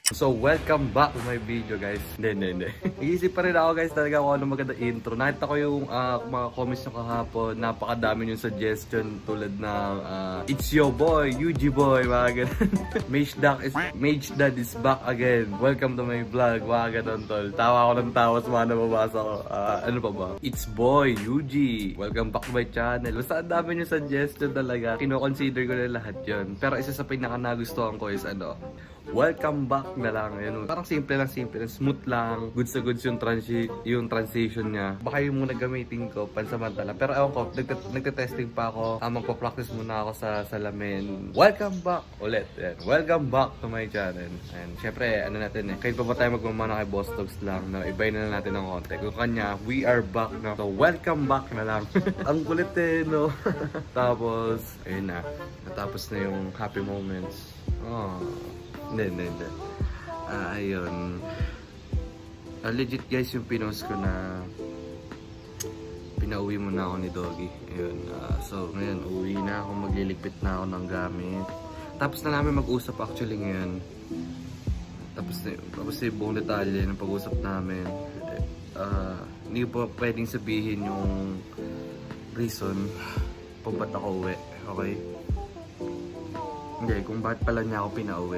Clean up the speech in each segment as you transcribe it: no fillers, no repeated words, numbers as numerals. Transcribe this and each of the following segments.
So, welcome back to my video, guys. Hindi. Nag-iisip pa rin ako, guys, talaga kung ano maganda intro. Nakita ko yung mga comments nyo kahapon. Napakadami yung suggestion tulad ng It's your boy, UG boy, mga ganun. Mage Dad is back again. Welcome to my vlog, mga ganun, tol. Tawa ako ng tawa sa mga nababasa ko. Ano pa ba? It's boy, UG. Welcome back to my channel. Basta ang dami yung suggestion talaga. Kino-consider ko na lahat yun. Pero isa sa pinaka nagustuhan ko is welcome back na lang. Yun. Parang simple lang, smooth lang. Goods na goods yung transition niya. Baka yung muna gamitin ko pansamantala. Pero ewan ko, nagte-testing pa ako. Magpa-practice muna ako sa salamin. Welcome back ulit. Yan. Welcome back to my channel. And syempre, ano natin kahit pa ba tayo magmamana kay Boss Dogs lang, no? Ibayin na natin ng konti. Kung kanya, we are back na. So, welcome back na lang. Ang kulit no? Tapos, ayun na. Natapos na yung happy moments. Hindi. Ayun. Legit guys yung pinost ko na pinauwi muna ako ni Doggy. Ayun. So ngayon uwi na ako, magliligpit na ako ng gamit. Tapos na namin mag-usap actually ngayon. Tapos yung buong detalye ng pag-usap namin. Hindi po pwedeng sabihin yung reason kung ba't ako uwi. Okay? Hindi, kung bakit pala niya ako pinauwi.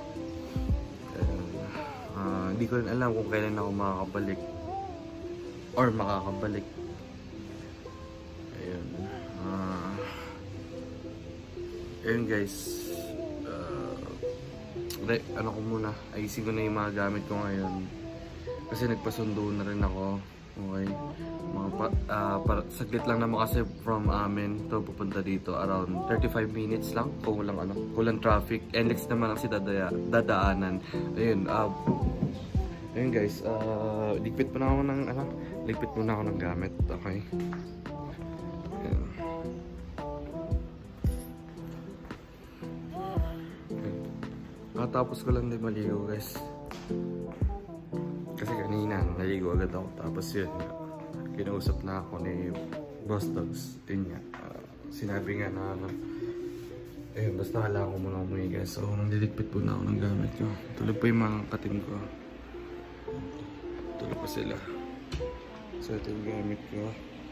Hindi ko rin alam kung kailan ako makakabalik or makakabalik. Ayun. Ayun guys. Ano ko muna, ayusin ko na yung mga gamit ko ngayon. Kasi nagpasundo na rin ako. Okay. Saglit lang naman kasi from amin to pupunta dito, around 35 minutes lang kung walang traffic. NLEX naman ang dadaanan. Ayun guys, ligpit muna ako ng gamit. Okay. Ayun. Tapos ko lang din maligo guys. Kasi kanina naligo agad ako. Tapos yun, kinausap na ako ni Boss Dogs. Yun nga, sinabi nga na ayun, basta kailangan ko muna umuwi guys. So nandiligpit po na ako ng gamit ko. Tulog pa yung mga katim ko. Tulog pa sila. So ito yung gamit ko.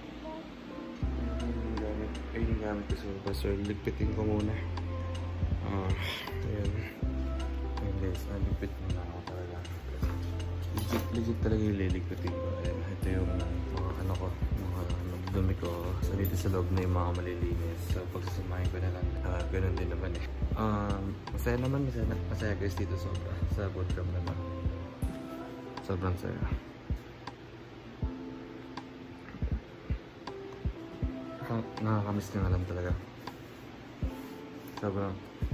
Yung gamit ko. So ligpitin ko muna. Ayun. Ayun guys, ligpit muna ako talaga. Legit talaga yung liligpitin ko. Ayan, ito yung mga dumi ko. So dito sa loob na yung mga malilinis. So pagsasamahin ko na lang. Ganun din naman Masaya guys dito sobra. Sa bootcamp naman. Sobrang saya. Nakakamiss nga lang talaga. Sobrang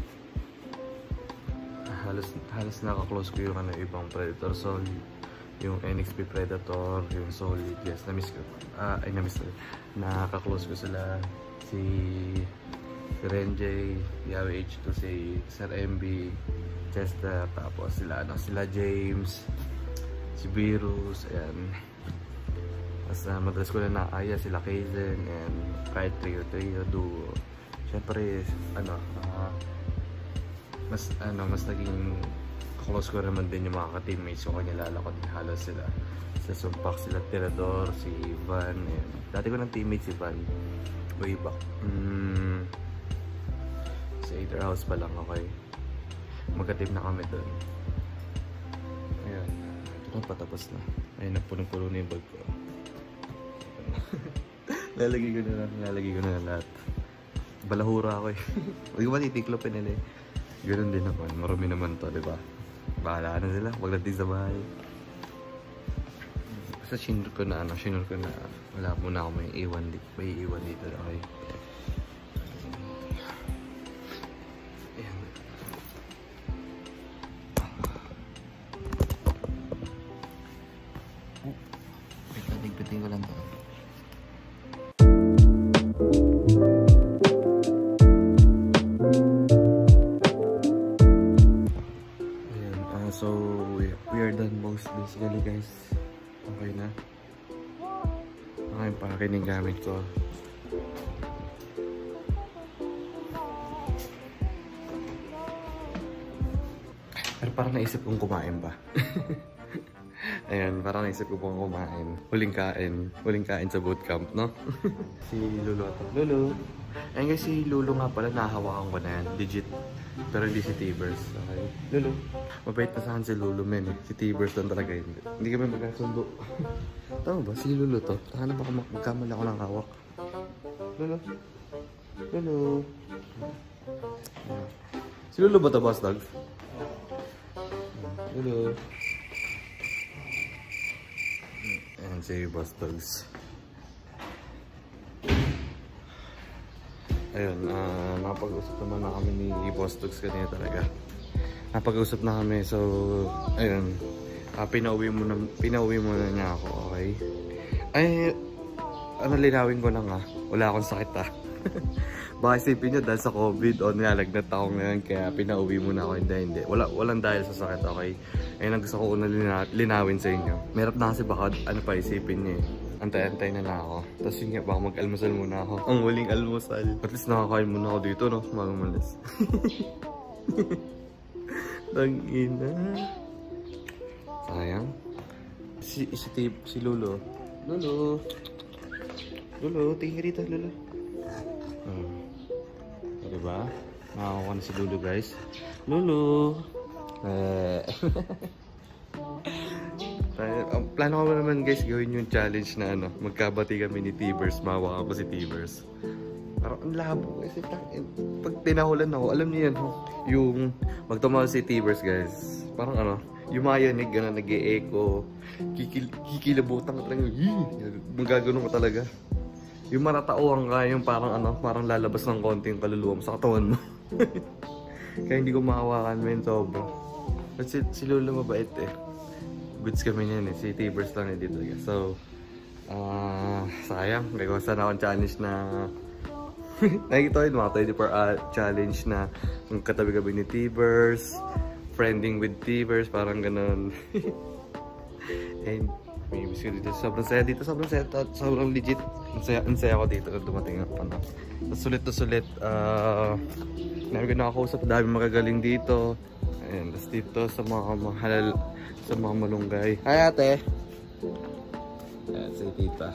halos naka-close ko yung ibang Predator Solid, yung NXP Predator, yung Solid. Yes, namiss ko. Naka-close ko sila. Si Renjay, Yawi H2, si Sir MB, Chester, tapos sila James, si Virus, ayan. Tapos madalas ko na nakaya sila Kaizen, and kahit trio duo. Siyempre, mas naging close ko naman din yung mga ka-teammates ko. Kanyalala ko din halos sila. Sa Sumpak, sila Tirador, si Van, ayan. Dati ko ng teammate si Van, way back. Sa Either House pa lang, okay. Magka-team na kami doon. Ayan, ito na patapos na. Ayun, nagpunong-puno na yung bag ko. Lalagay ko na lahat. Balahura ako Huwag ko matitiklopin nila Ganun din naman, marami naman to, diba? Bahala na sila, pagdating sa bahay. Basta shinur ko na wala muna ako may iwan dito, okay? Ayan. Pagdating ko lang to. So we are done basically guys. Okay na. Okay, pakakin yung gamit ko. Pero parang naisip kong kumain ba? Ayan, parang naisip ko pong kumain. Huling kain sa bootcamp, no? Si Lulu ito. Lulu! Ayun guys, si Lulu nga pala, nahawakan ko na yan. Legit. Pero hindi si T-Verse. Okay? Lulu. Mabait na saan si Lulu, men. Si T-Verse lang talaga hindi. Hindi kami magkasundo. Tama ba? Si Lulu to? Sana baka magkamali ako ng hawak. Lulu. Lulu. Si Lulu ba ito, boss dog? Lulu. Ayan si boss dogs. Ayun, napag-usap naman na kami ni boss dogs kanina talaga. Napag-usap na kami, so ayun. Pinauwi mo na niya ako, okay? Ay, linawin ko lang wala akong sakit Baka isipin nyo dahil sa COVID o nilalagnat ako ngayon kaya pinauwi mo na ako. Hindi. Walang dahil sa sakit, okay? Ayun ang gusto ko na linawin sa inyo. Merap na kasi baka ano pa isipin niya Antay-antay na lang ako. Tapos yun nga, baka mag-almusal muna ako. Ang huling almusal. At least nakakain muna ako dito, no? Magumalas. Tangina. Sayang. Si Lolo. Lolo, tingin rito, Lolo. Diba? Makakuha na si Lolo, guys. Lolo! Ang plano ko naman, guys, gawin yung challenge na magkabati kami ni T-Verse. Mahawakan ko si T-Verse. Parang ang labo. Kasi pag tinahulan ako, alam niyo yan, yung magtumaw si T-Verse, guys. Parang yumayanig, nag-e-echo. Kikilabutan ka talaga. Magaganon ko talaga. Yung matatauhan ka, yung parang lalabas ng konting kaluluwa mo sa katawan mo. Kaya hindi ko mahawakan, men, sobra. But si Lolo mabait Goods kami niyan si T-Verse lang dito. So, sayang. Gagawa sana akong challenge na nakikita ko yung mga 24-hour challenge na yung katabi-gabi ni T-Verse, friending with T-Verse, parang ganun. And may miss ko dito. Sobrang saya dito. Sobrang legit. Ang saya ko dito na dumating ako. Sulit na sulit. Dami ko nakakausap. Dami magagaling dito. Ayan. Tapos dito sa mga mahalal, sa mga malunggay. Hi, ate! Ayan, si tita.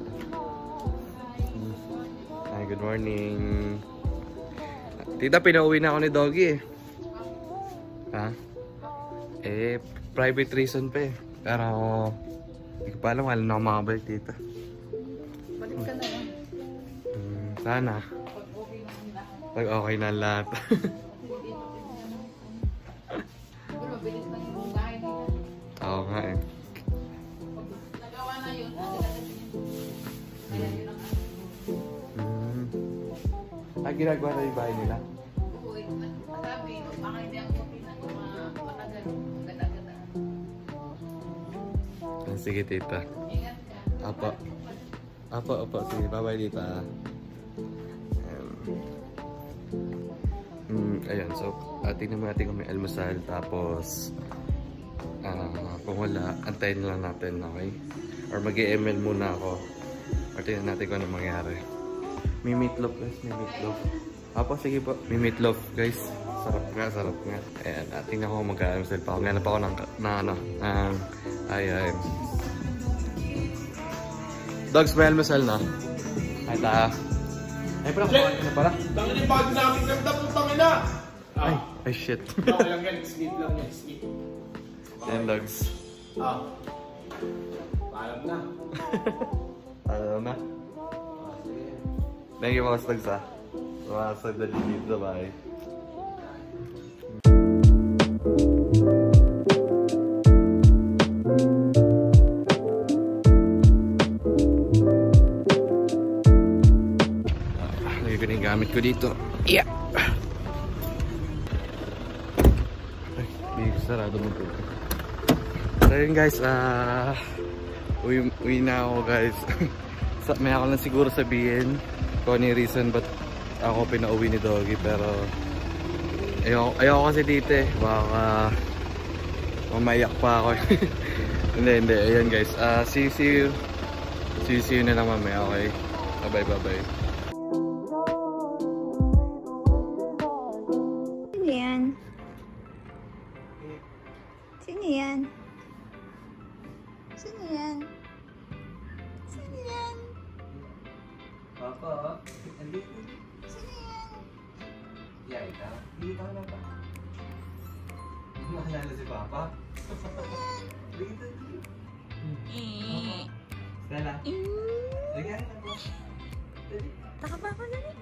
Hi, good morning. Tita, pinauwi na ako ni Doggy Ha? Private reason pa Pero, hindi ko pa alam na ako makabalik dito. Balik ka na lang. Sana. Pag okay na lahat. Mabilis na yung bahay nila. Oo nga Nagawa na yun. Kaya yun ang ginagawa na yung bahay nila? Oo, sabi, baka hindi ako matagal. Ganda-ganda. Sige, tita. Ingat ka. Apo. Sige, bye-bye, tita. Ayan, so, tingnan natin kung may almusal. Tapos, kung wala, antayin lang natin, okay? Or mag-e-ML muna ako. Or tingnan natin kung ano mangyari. May meatloaf, guys. May meatloaf. Apo, sige po. May meatloaf, guys. Sarap nga. Ayan, tingnan ko kung mag-almusal pa ako. Ngayon pa ako ayun. Dogs, may almusal na. Ay, ay, pala, kumain ka na pala. Tangin yung bago namin ganda po, tangin na! Ay, shit. Okay lang yan, sleep lang yan, sleep. Ayan, dogs. Paalam na. Alam na. Sige. Thank you, mga dogs, Mga sagdali dito, bye. Gamit ko dito. Yeah. Ay, sarado mo po. So yun guys, uwi na ako guys. May ako lang siguro sabihin kung ano yung reason ba't ako pinauwi ni Doggy, pero ayoko kasi dito baka mamayak pa ako. hindi, ayun guys, see you na lang mamaya, okay? Bye. Yan. Sino yan? Sino yan? Sino yan? Papa, andito. Sino yan? Yeah, ikaw. Hindi ka na ba? Hindi mo nakilala si Papa? Dito, dito. Stella. Lagyan na ba? Taka pa ako dali.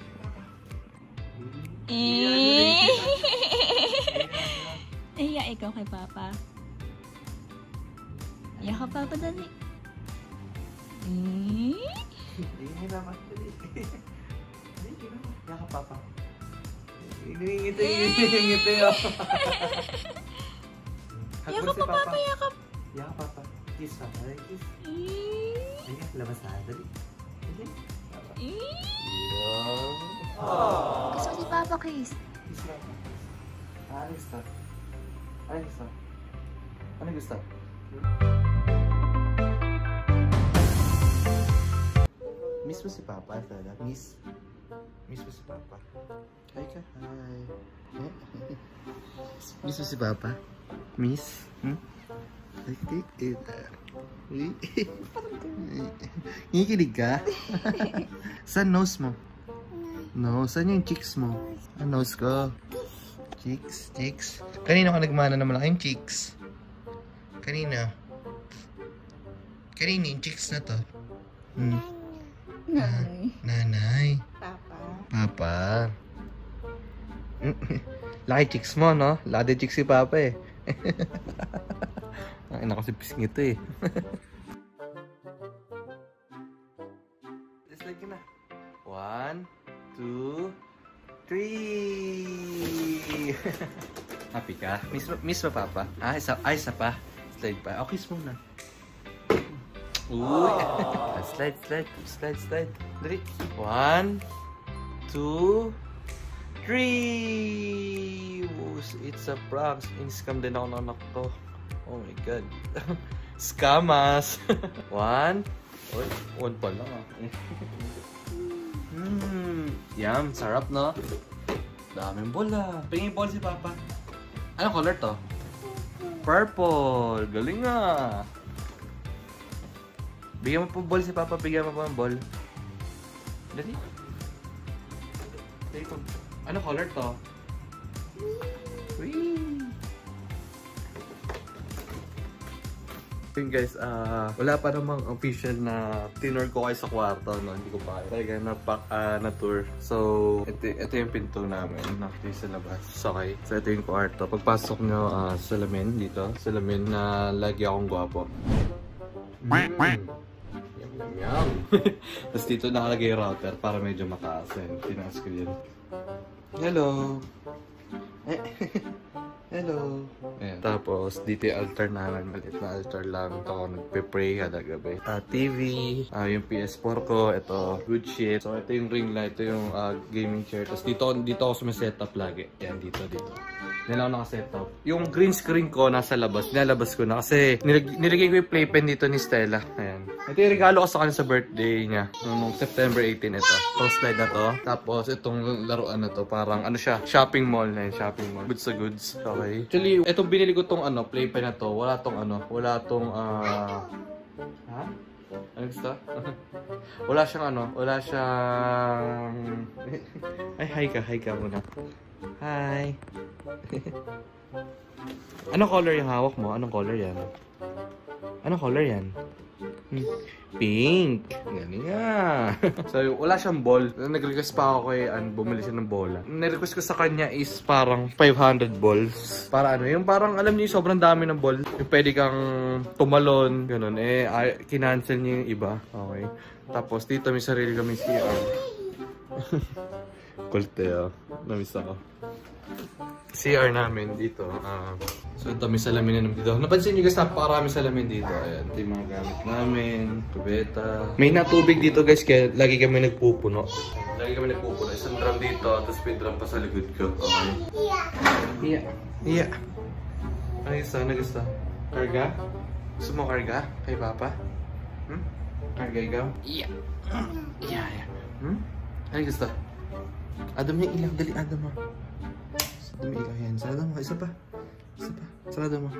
Iya, ikaw kay Papa. Iya ka Papa dali. Hindi na ba? Hindi na ba? Yaka Papa. Ngiti. Yakap pa Papa, yakap. Yaka Papa. Kiss Papa. Kiss. Ayan, labas na. Dali. Gusto si Papa kiss. Kiss na. Ano gusto? Ano gusto? Ano gusto? Miss mo si Papa, Stella? Miss mo si Papa? Hi ka, hi. Miss mo si Papa? Miss? Ngikilig ka? Saan nose mo? No, saan yung cheeks mo? Ah, nose ko. Cheeks. Kanino ka nagmana na malaking cheeks? Kanina yung cheeks na to? Nanay. Papa. Laki cheeks mo, no? Laki cheeks si Papa eh. Ay, kasi pisngit eh. Just like na. 1, 2, 3. Happy ka? Miss mo Papa? Isa pa. Slide pa. Okay, kiss muna. Uy. Slide. Dali. 1, 2, 3. It's a prank. In-scam din ako ng anak to. Oh my God. Scamas. 1. Uy, 1 pa lang. Yum, sarap no? Daming bola. Pingin ball si Papa. Anong color to? Purple. Galing nga. Bigyan mo po ball si Papa. Bigyan mo po ng ball. Dali. Anong color to? Whee! Yun guys, wala pa namang official na tinur ko kayo sa kwarto, no? Hindi ko pa talaga na-tour. So, ito yung pinto namin, nakita sa labas. Okay, so ito yung kwarto. Pagpasok nyo, salamin dito. Salamin na lagi akong gwapo. Yum. Tapos dito nakalagay yung router para medyo mataas. Tinaas ko yun. Hello! Hello! Ayan. Tapos, dito yung altar namin. Maliit na altar lang. Ito ako nagpe-pray kada gabi. TV. Yung PS4 ko. Ito, good shit. So, ito yung ring light. Ito yung gaming chair. Tapos, dito ako sumisetup lagi. Yan, dito. Yan ako nakasetup. Yung green screen ko nasa labas. Nilalabas ko na. Kasi, nilagay ko yung playpen dito ni Stella. Ayan. Ito yung regalo ko sa kanya sa birthday niya. Noong September 18 ito. Itong slide na to. Tapos, itong laruan na to. Parang, ano siya? Shopping mall na yun. Shopping mall. Goods sa goods. Okay. Actually, itong binili ko tong playpen na to. Wala tong ha? Ano gusto? Wala siyang ay, hi ka muna. Hi. Anong color yung hawak mo? Anong color yan? Pink. Galing nga. So, wala siyang ball. Nag-request pa ako kay bumili siya ng bola. Nag-request ko sa kanya is parang 500 balls. Para yung parang alam niyo sobrang dami ng ball. Yung pwede kang tumalon, ganun. Kinancel niya yung iba. Okay. Tapos dito may sarili kami CR. Kulte, namiss ako. CR namin dito. So ito may salamin na dito. Napansin nyo guys, napakarami salamin dito. Ayan, ito yung mga gamit namin. Kubeta. May natubig dito guys, kaya lagi kami nagpupuno. Isang drum dito, tapos may drum pa sa likod ko. Okay. Iya. Ano gusto? Karga? Gusto mo karga? Kay Papa? Karga ikaw? Iya. Ano gusto? Adam yung ilang. Dali, Adam mo. Adam yung ilang yan. Adam mo, isa pa. Isa pa. Sarado mo.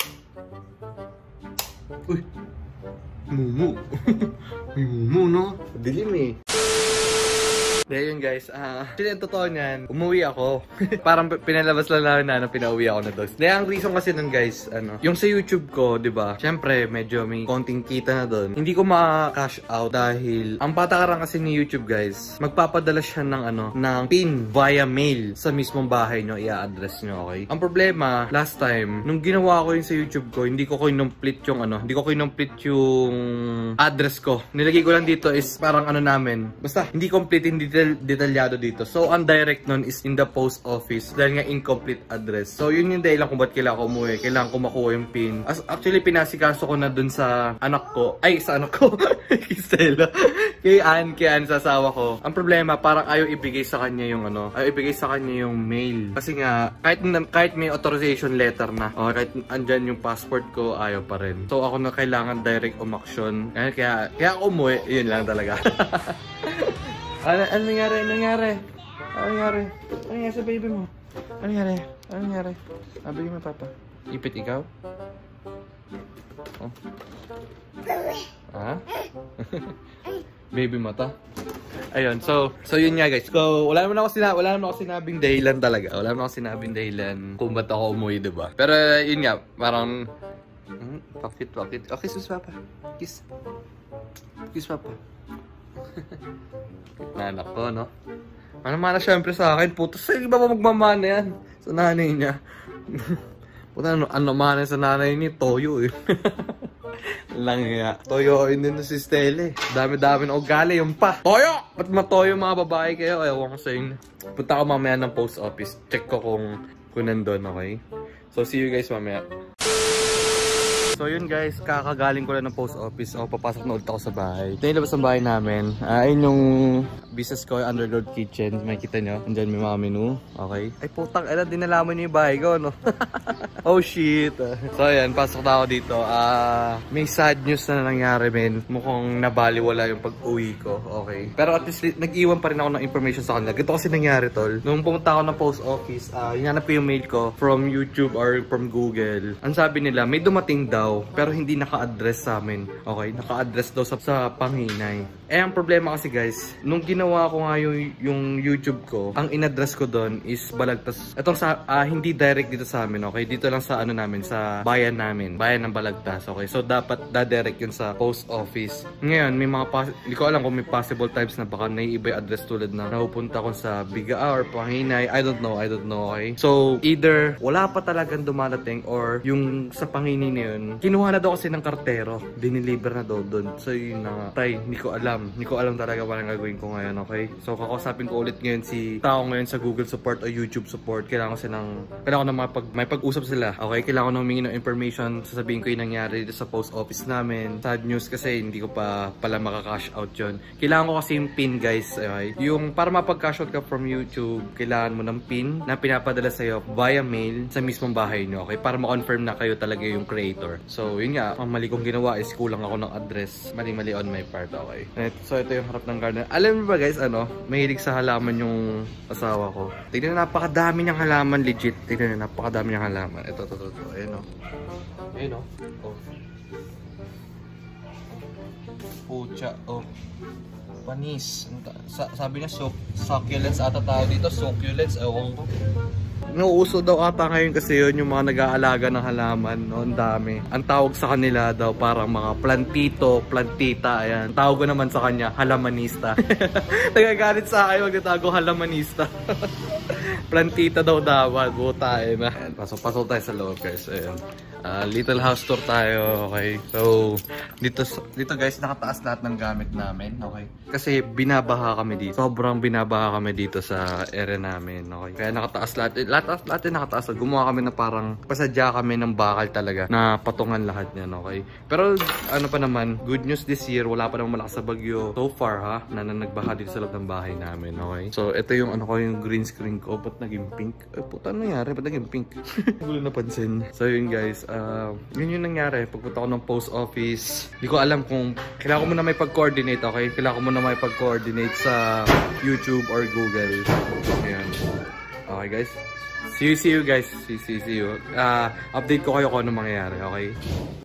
Uy! Mumu. May mumu, no? Dilim eh. Dahil yun guys, actually ang totoo niyan, umuwi ako. Parang pinalabas lang na pinauwi ako na doon. Dahil ang reason kasi nun guys, yung sa YouTube ko, di ba? Syempre, medyo may konting kita na doon. Hindi ko ma-cash out dahil ang patakaran kasi ni YouTube guys, magpapadala siya ng ng pin via mail sa mismong bahay nyo, i-address nyo, okay? Ang problema, last time, nung ginawa ko yun sa YouTube ko, hindi ko kinomplete yung hindi ko kinomplete yung address ko. Nilagay ko lang dito is parang namin, basta hindi complete, hindi detalyado dito. So, ang direct nun is in the post office dahil nga incomplete address. So, yun yung dahilan kung ba't kailangan ko umuwi. Kailangan ko makuha yung pin. Actually, pinasikaso ko na dun sa anak ko. Ay, sa anak ko. Kisela. Kay Ann, sa asawa ko. Ang problema, parang ayaw ibigay sa kanya yung ayaw ibigay sa kanya yung mail. Kasi nga, kahit may authorization letter na, o kahit andyan yung passport ko, ayaw pa rin. So, ako na kailangan direct umaksyon. Kaya ako umuwi. Yun lang talaga. Ano nangyari? Ano nangyari sa baby mo? Ano nangyari? Sabi mo, Papa. Ipit ikaw? Oh. Ha? Baby mata? Ayun, so yun nga guys. So, wala naman ako sinabing dahilan talaga. Wala naman ako sinabing dahilan kung ba't ako umuwi, diba? Pero yun nga, parang pakit. Okay, sus Papa. Kiss Papa. Na anak ko, no? Mana syempre sa akin. Puto, sa iba ba magmamana yan? Sa nanay niya. Puta, mana sa nanay ni Toyo eh. Lang nga. Toyo yun din si Stella eh. Dami-dami na ugali yung pa. Toyo! Ba't matoyo mga babae kayo? Ewan ko sa inyo. Punta ko mamaya ng post office. Check ko kung nandun, okay? So, see you guys mamaya. So yun guys, kakagaling ko lang ng post office. Papasok na ulit ako sa bahay. Ito yung labas ng bahay namin. Ayun yung business ko, yung Underground Kitchen. Makikita nyo, andyan may mga menu. Okay. Ay putang, dinalaman nyo yung bahay ko, no? Oh shit. So ayan, pasok na ako dito. May sad news na nangyari, men. Mukhang nabaliwala yung pag-uwi ko. Okay. Pero at least, nag-iwan pa rin ako ng information sa kanila. Ganito kasi nangyari, tol. Nung pumunta ako ng post office, hinanap ko yung mail ko from YouTube or from Google. Ang sabi nila, may dumating daw pero hindi naka-address sa amin. Okay, naka-address daw sa Panghinay. Ang problema kasi guys, nung ginawa ko nga yung YouTube ko, ang in-address ko doon is Balagtas. Itong hindi direct dito sa amin, okay? Dito lang sa namin, sa bayan namin. Bayan ng Balagtas, okay? So dapat da-direct yun sa post office. Ngayon, may mga hindi ko alam kung may possible times na baka naiiba yung address tulad na napupunta ko sa Bigaa or Panghinay. I don't know, okay? So either wala pa talagang dumarating or yung sa Panghinay na yun, kinuha na daw kasi ng kartero. Diniliver na daw doon. So yun na nga. Tay, hindi ko alam talaga paano gagawin ko ngayon, okay? So kakausapin ko ulit ngayon si tao ngayon sa Google support o YouTube support. Kailangan ko na may pag-usap sila. Okay? Kailangan ko na humingi ng information. Sasabihin ko yung nangyari dito sa post office namin. Sad news kasi hindi ko pa pala maka-cash out yun. Kailangan ko kasi yung pin, guys. Okay? Yung para mapag-cash out ka from YouTube, kailangan mo ng pin na pinapadala sa'yo via mail sa mismong bahay nyo. Okay? Para ma-confirm na kayo talaga yung creator. So yun nga, ang mali kong ginawa is kulang ako ng address. Mali on my part, okay? So ito yung harap ng garden. Alam mo ba guys, mahilig sa halaman yung asawa ko. Tignan na, napakadami niyang halaman, legit. Tignan na, napakadami niyang halaman. Ito. Ayun o. Pucha, panis. Sabi niya, succulents ata tao dito. Succulents, ewan ko. Nauuso daw ata ngayon kasi yun yung mga nag-aalaga ng halaman, no? Ang dami. Ang tawag sa kanila daw parang mga plantito, plantita, ayan. Tawag ko naman sa kanya, halamanista. Nagagalit sa akin, magtatago halamanista. Plantita daw dapat, butain na. Pasok tayo sa loob guys, ayan. Little house tour tayo, okay? So, dito guys, nakataas lahat ng gamit namin, okay? Kasi binabaha kami dito. Sobrang binabaha kami dito sa area namin, okay? Kaya nakataas lahat yung nakataas. Gumawa kami na parang pasadya kami ng bakal talaga na patungan lahat niyan, okay? Pero ano pa naman, good news this year, wala pa namang malakas sa bagyo so far, ha? Na nagbaha dito sa loob ng bahay namin, okay? So, ito yung yung green screen ko. Ba't naging pink? Puta, ano nangyari? Ba't naging pink? Hindi ko napansin. So, yun guys, yun yung nangyari pagpunta ko ng post office. Hindi ko alam kung kailangan ko muna may pag-coordinate, okay? Kailangan ko muna may pag-coordinate sa YouTube or Google. Ayan. Okay guys. See you guys. See you. Update ko kayo kung ano mangyayari, okay?